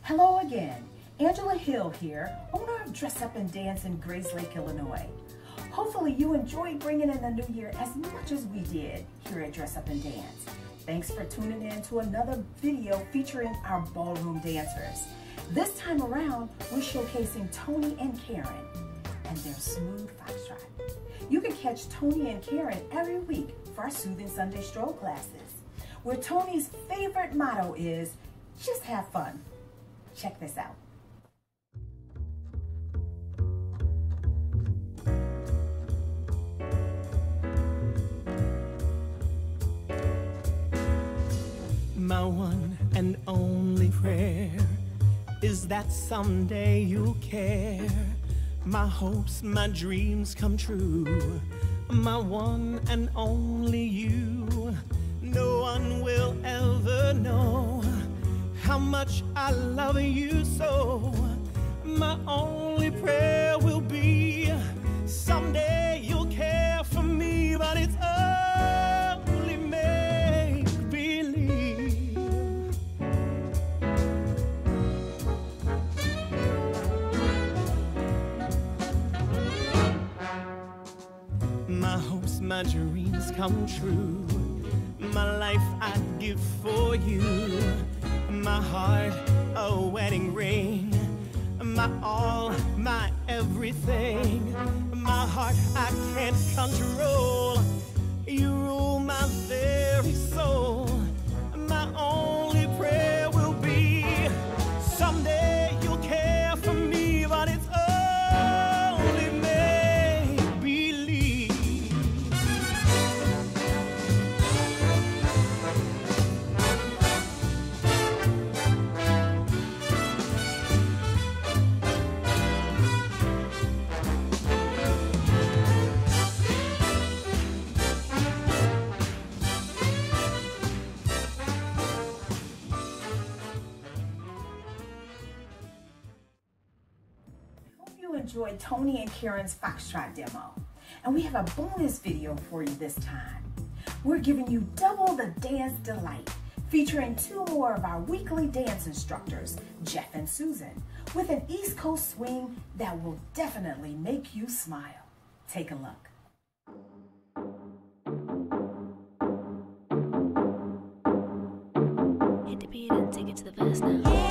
Hello again, Angela Hill here, owner of Dress Up and Dance in Grayslake, Illinois. Hopefully you enjoyed bringing in the new year as much as we did here at Dress Up and Dance. Thanks for tuning in to another video featuring our ballroom dancers. This time around, we're showcasing Tony and Karen and their smooth foxtrot. You can catch Tony and Karen every week for our Soothing Sunday Stroll classes, where Tony's favorite motto is, just have fun. Check this out. My one and only prayer is that someday you'll care. My hopes, my dreams come true. My one and only you. No one will ever know how much I love you so. My only prayer will be, someday you'll care for me, but it's only make-believe. My hopes, my dreams come true. My life I'd give for you. My heart, a wedding ring. My all, my everything. My heart I can't control. You rule my very soul. My only prayer will be, someday you'll care for me, but it's only make-believe. Enjoyed Tony and Karen's Foxtrot demo, and we have a bonus video for you this time. We're giving you double the dance delight, featuring two more of our weekly dance instructors, Jeff and Susan, with an East Coast swing that will definitely make you smile. Take a look. Hit the beat and take it to the verse now.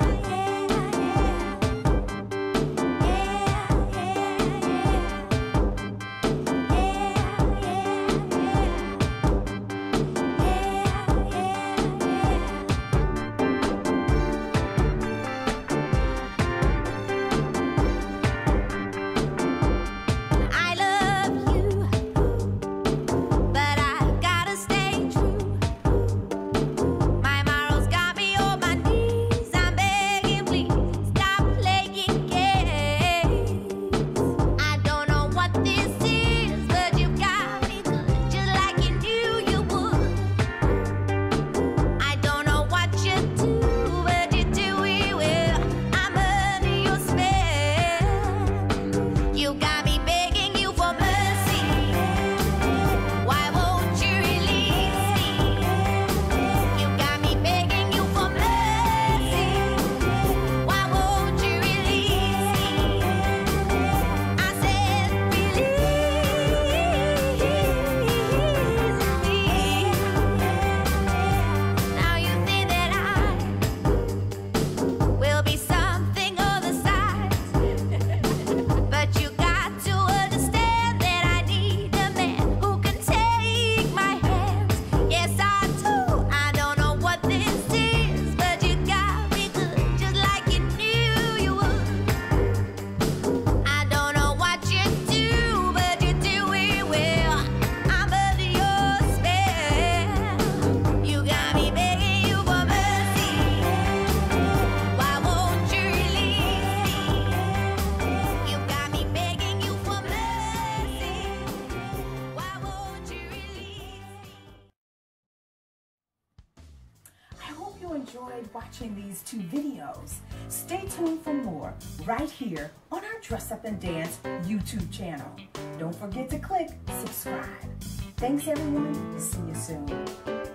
Enjoyed watching these two videos. Stay tuned for more right here on our Dress Up and Dance YouTube channel. Don't forget to click subscribe. Thanks everyone. See you soon.